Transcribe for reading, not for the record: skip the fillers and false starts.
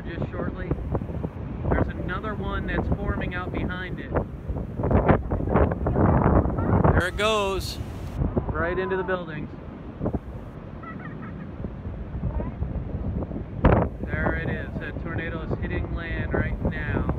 here just shortly. There's another one that's forming out behind it. There it goes, right into the buildings. There it is. That tornado is hitting land right now.